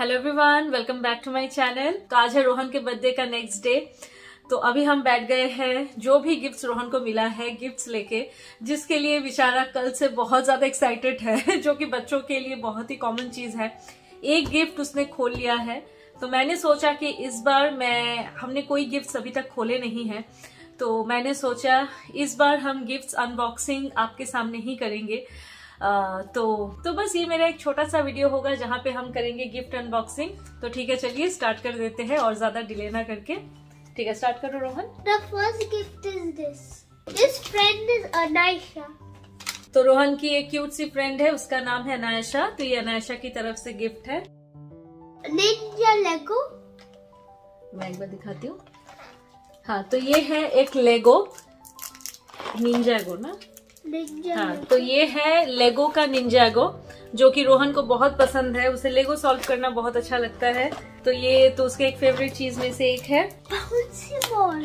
Hello everyone, welcome back to my channel. तो आज है रोहन के बर्थडे का नेक्स्ट डे। तो अभी हम बैठ गए हैं जो भी गिफ्ट्स रोहन को मिला है गिफ्ट्स लेके, जिसके लिए बेचारा कल से बहुत ज्यादा एक्साइटेड है जो कि बच्चों के लिए बहुत ही कॉमन चीज है। एक गिफ्ट उसने खोल लिया है, तो मैंने सोचा कि इस बार हमने कोई गिफ्ट्स अभी तक खोले नहीं है, तो मैंने सोचा इस बार हम गिफ्ट्स अनबॉक्सिंग आपके सामने ही करेंगे। तो बस ये मेरा एक छोटा सा वीडियो होगा जहाँ पे हम करेंगे गिफ्ट अनबॉक्सिंग। तो ठीक है, चलिए स्टार्ट कर देते हैं और ज्यादा डिले ना करके। ठीक है, स्टार्ट करो Rohan. The first gift is this. This friend is Anaisha. तो रोहन की एक क्यूट सी फ्रेंड है, उसका नाम है अनायशा। तो ये अनायशा की तरफ से गिफ्ट है। Ninja Lego. मैं एक बार दिखाती हूँ। हाँ, तो ये है एक लेगो निंजागो ना। Ninja. हाँ, तो ये है लेगो का निंजागो, जो कि रोहन को बहुत पसंद है। उसे लेगो सॉल्व करना बहुत अच्छा लगता है। तो ये तो उसके एक फेवरेट चीज में से एक है। Bouncy ball.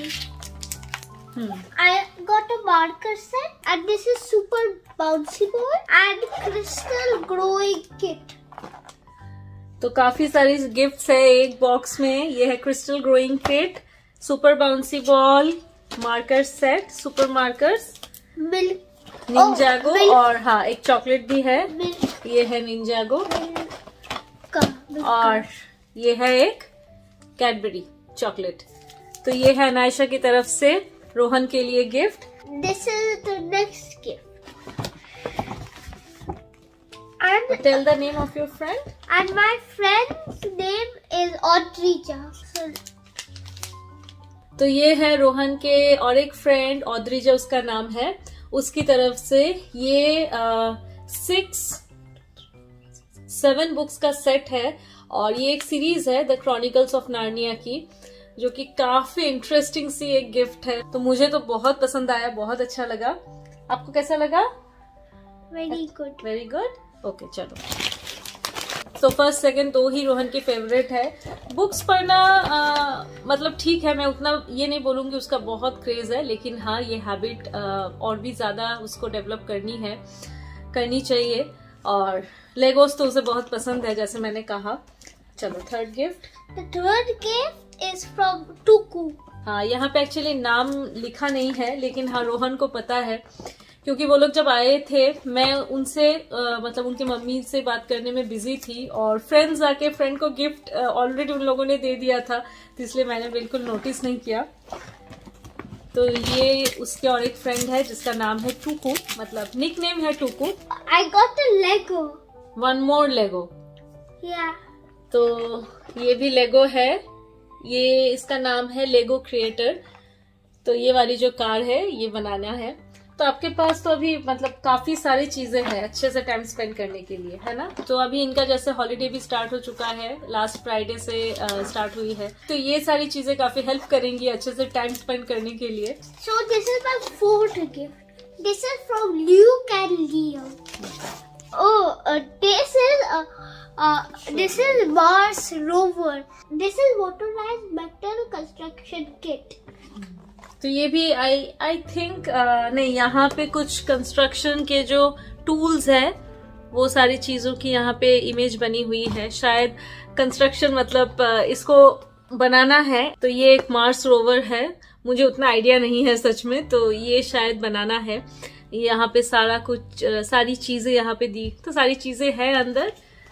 I got a marker set and this is super bouncy ball and crystal growing kit. तो काफी सारी गिफ्ट्स है एक बॉक्स में। ये है crystal growing kit, super bouncy ball, marker set, super markers, Milk. Ninjago milk. और हाँ एक चॉकलेट भी है। Milk. ये है निंजागो Milk. और ये है एक कैडबरी चॉकलेट। तो ये है अनायशा की तरफ से रोहन के लिए gift. This is the next gift. And tell the name of your friend. my friend's name is Audrija. So, तो ये है रोहन के और एक फ्रेंड ऑद्रिजा उसका नाम है, उसकी तरफ से ये 7 बुक्स का सेट है और ये एक सीरीज है द क्रॉनिकल्स ऑफ नार्निया की, जो कि काफी इंटरेस्टिंग सी एक गिफ्ट है। तो मुझे तो बहुत पसंद आया, बहुत अच्छा लगा। आपको कैसा लगा? very good. Very good. Okay, चलो। तो फर्स्ट सेकंड दो ही रोहन के फेवरेट है। बुक्स पढ़ना मतलब ठीक है, मैं उतना ये नहीं बोलूंगी उसका बहुत क्रेज है, लेकिन हाँ ये हैबिट और भी ज्यादा उसको डेवलप करनी चाहिए। और लेगोस तो उसे बहुत पसंद है, जैसे मैंने कहा। चलो, third gift. The third gift is from Tuku. हाँ, यहाँ पे एक्चुअली नाम लिखा नहीं है, लेकिन हाँ रोहन को पता है, क्योंकि वो लोग जब आए थे मैं उनसे मतलब उनकी मम्मी से बात करने में बिजी थी और फ्रेंड्स आके फ्रेंड को गिफ्ट ऑलरेडी उन लोगों ने दे दिया था, तो इसलिए मैंने बिल्कुल नोटिस नहीं किया। तो ये उसके और एक फ्रेंड है जिसका नाम है टूकू, मतलब निक नेम है Tuku. I got a Lego. One more Lego. Yeah. तो ये भी लेगो है, ये इसका नाम है लेगो क्रिएटर। तो ये वाली जो कार है ये बनाना है। तो आपके पास तो अभी मतलब काफी सारी चीजें हैं अच्छे से टाइम स्पेंड करने के लिए, है ना। तो अभी इनका जैसे हॉलिडे भी स्टार्ट हो चुका है, लास्ट फ्राइडे से स्टार्ट हुई है, तो ये सारी चीजें काफी हेल्प करेंगी अच्छे से टाइम स्पेंड करने के लिए। So this is my fourth gift. This is from Luke and Leo. Oh, this is Mars rover. This is motorized metal construction kit. तो ये भी आई थिंक नहीं, यहाँ पे कुछ कंस्ट्रक्शन के जो टूल्स है वो सारी चीजों की यहाँ पे इमेज बनी हुई है। शायद कंस्ट्रक्शन मतलब इसको बनाना है। तो ये एक मार्स रोवर है, मुझे उतना आइडिया नहीं है सच में, तो ये शायद बनाना है। यहाँ पे सारा कुछ सारी चीजें यहाँ पे दी, तो सारी चीजें हैं अंदर,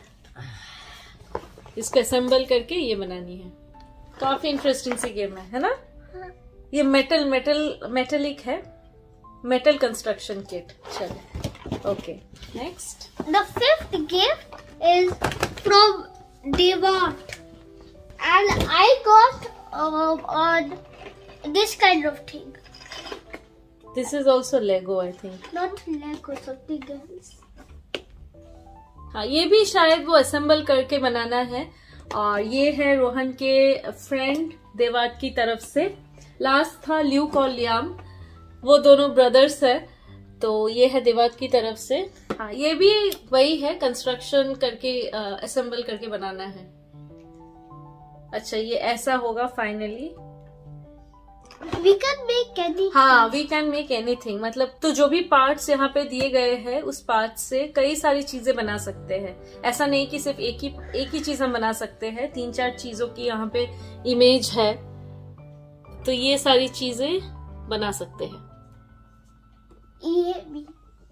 इसको असेंबल करके ये बनानी है। काफी इंटरेस्टिंग सी गेम है ना। ये मेटेलिक है, मेटल कंस्ट्रक्शन किट। चलो, okay, next. The fifth gift is from Devart, and I got on this kind of thing. This is also Lego, I think. Not Lego, something else. हाँ, ये भी शायद वो असेंबल करके बनाना है। और ये है रोहन के फ्रेंड देवाट की तरफ से। लास्ट था ल्यूक और लियाम, वो दोनों ब्रदर्स है। तो ये है देवाट की तरफ से। हाँ, ये भी वही है, कंस्ट्रक्शन करके असेंबल करके बनाना है। अच्छा, ये ऐसा होगा finally. We can make anything. हाँ, we can make anything, मतलब तो जो भी पार्ट्स यहाँ पे दिए गए हैं उस पार्ट से कई सारी चीजें बना सकते हैं। ऐसा नहीं कि सिर्फ एक ही चीज हम बना सकते हैं, 3-4 चीजों की यहाँ पे इमेज है, तो ये सारी चीजें बना सकते हैं। ये भी।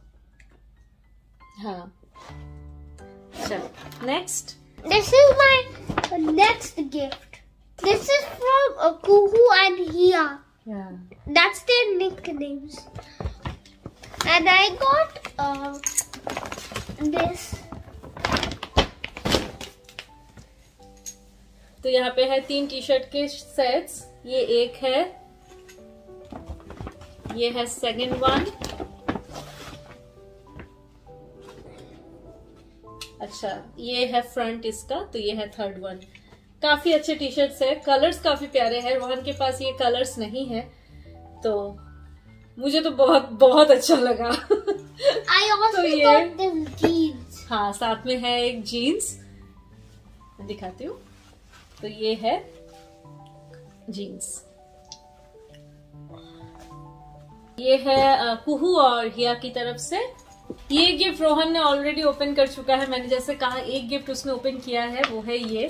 हाँ, चलो next. This is my next gift. This is from Kuhu and Hia. Yeah. That's their nicknames. And I got this. तो यहाँ पे है 3 टी शर्ट के सेट्स। ये एक है, ये है सेकंड वन, अच्छा ये है फ्रंट इसका, तो ये है थर्ड वन। काफी अच्छे टी शर्ट्स है, कलर्स काफी प्यारे हैं। रोहन के पास ये कलर्स नहीं है, तो मुझे तो बहुत बहुत अच्छा लगा। I also तो ये got this jeans. हाँ, साथ में है एक जीन्स, दिखाती हूँ। तो ये है जीन्स, ये है कुहू और हिया की तरफ से। ये गिफ्ट रोहन ने ऑलरेडी ओपन कर चुका है। मैंने जैसे कहा एक गिफ्ट उसने ओपन किया है, वो है ये।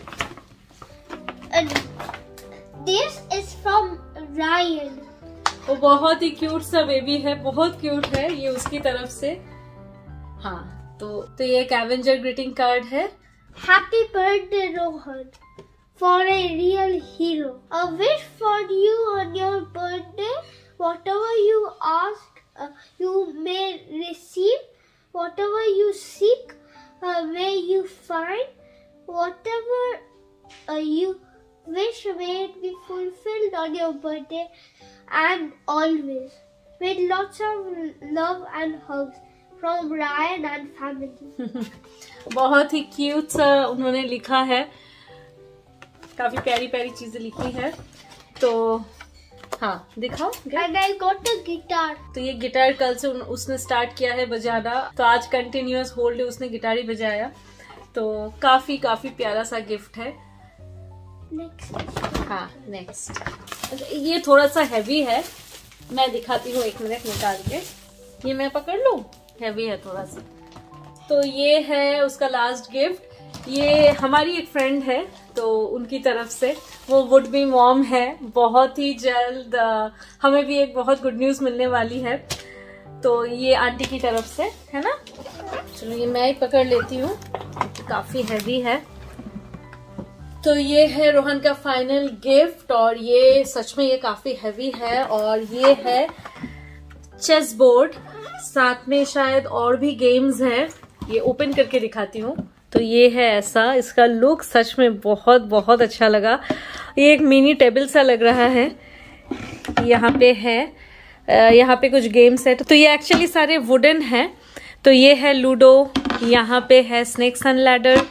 This is from Ryan. वो बहुत ही क्यूट सा बेबी है, बहुत क्यूट है ये उसकी तरफ से। हाँ, तो ये एक एवेंजर ग्रीटिंग कार्ड है। Happy birthday, Rohan. For a real hero. A wish for you on your birthday. Whatever you ask, you may receive. Whatever you seek, may you find. Whatever you wish, may it be fulfilled on your birthday and always. With lots of love and hugs from Ryan and family. बहुत ही cute सा उन्होंने लिखा है, काफी प्यारी प्यारी चीजें लिखी है। तो हाँ, दिखाओ। And I got a guitar. तो ये गिटार कल से उसने स्टार्ट किया है बजाना, तो आज कंटिन्यूअस होल डे उसने गिटार ही बजाया। तो काफी काफी प्यारा सा गिफ्ट है। Next. हाँ, नेक्स्ट। ये थोड़ा सा हैवी है, मैं दिखाती हूँ, 1 मिनट निकाल के। ये मैं पकड़ लूं, हैवी है थोड़ा सा। तो ये है उसका लास्ट गिफ्ट। ये हमारी एक फ्रेंड है, तो उनकी तरफ से, वो वुड बी मॉम है। बहुत ही जल्द हमें भी एक बहुत गुड न्यूज मिलने वाली है, तो ये आंटी की तरफ से है ना। चलो ये मैं ही पकड़ लेती हूँ, काफी हैवी है। तो ये है रोहन का फाइनल गिफ्ट, और ये सच में ये काफी हैवी है। और ये है चेस बोर्ड, साथ में शायद और भी गेम्स हैं। ये ओपन करके दिखाती हूँ। तो ये है ऐसा, इसका लुक सच में बहुत बहुत अच्छा लगा। ये एक मिनी टेबल सा लग रहा है। यहाँ पे है, यहाँ पे कुछ गेम्स है। तो ये एक्चुअली सारे वुडन हैं। तो ये है लूडो, यहाँ पे है स्नेक्स एंड लैडर,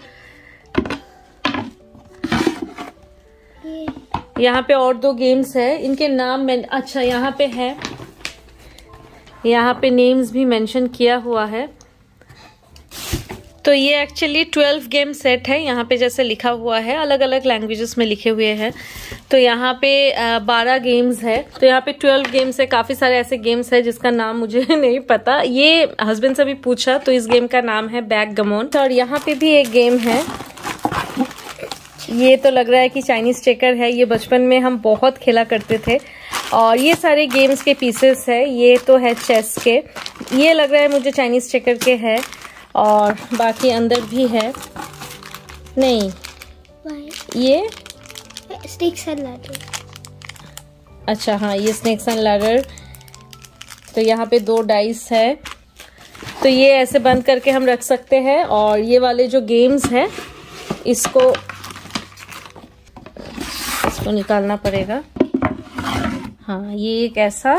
यहाँ पे और 2 गेम्स है। इनके नाम में अच्छा यहाँ पे है, यहाँ पे नेम्स भी मेंशन किया हुआ है। तो ये एक्चुअली 12 गेम सेट है। यहाँ पे जैसे लिखा हुआ है, अलग अलग लैंग्वेजेस में लिखे हुए हैं। तो यहाँ पे 12 गेम्स है। तो यहाँ पे 12 गेम्स है। काफी सारे ऐसे गेम्स है जिसका नाम मुझे नहीं पता। ये हस्बैंड से भी पूछा, तो इस गेम का नाम है बैकगैमन। और यहाँ पे भी एक गेम है, ये तो लग रहा है कि चाइनीज चेकर है। ये बचपन में हम बहुत खेला करते थे। और ये सारे गेम्स के पीसेस है। ये तो है चेस के, ये लग रहा है मुझे चाइनीज चेकर के है। और बाकी अंदर भी है, नहीं ये स्नेक्स एंड लैडर। अच्छा हाँ, ये स्नेक्स एंड लैडर। तो यहाँ पे 2 डाइस है। तो ये ऐसे बंद करके हम रख सकते हैं। और ये वाले जो गेम्स हैं, इसको निकालना पड़ेगा। हाँ, ये एक ऐसा,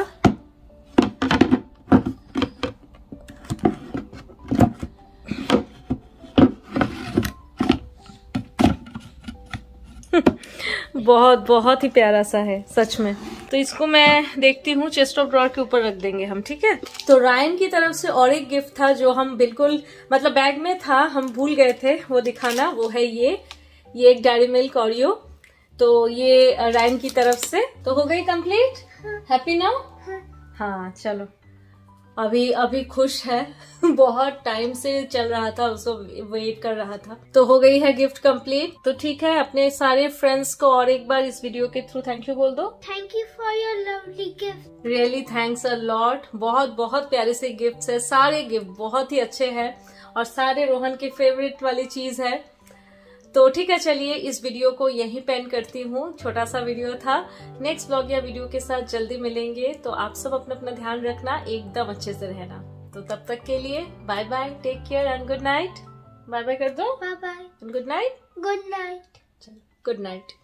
बहुत बहुत ही प्यारा सा है सच में। तो इसको मैं देखती हूँ, चेस्ट ऑफ ड्रॉअर के ऊपर रख देंगे हम, ठीक है। तो रायन की तरफ से और एक गिफ्ट था जो हम बिल्कुल मतलब बैग में था, हम भूल गए थे वो दिखाना। वो है ये एक डेयरी मिल्क ओरियो। तो ये रायन की तरफ से तो हो गई कंप्लीट। Happy now? हाँ चलो, अभी खुश है। बहुत टाइम से चल रहा था, उसको वेट कर रहा था। तो हो गई है गिफ्ट कंप्लीट। तो ठीक है, अपने सारे फ्रेंड्स को और एक बार इस वीडियो के थ्रू थैंक यू बोल दो। Thank you for your lovely gift. Really thanks a lot. बहुत बहुत प्यारे से गिफ्ट्स है, सारे गिफ्ट बहुत ही अच्छे हैं और सारे रोहन के फेवरेट वाली चीज है। तो ठीक है, चलिए इस वीडियो को यहीं पेंड करती हूँ। छोटा सा वीडियो था। नेक्स्ट ब्लॉग या वीडियो के साथ जल्दी मिलेंगे। तो आप सब अपना अपना ध्यान रखना, एकदम अच्छे से रहना। तो तब तक के लिए bye bye, take care and good night. Bye bye कर दो। Bye bye, good night. Good night. Good night.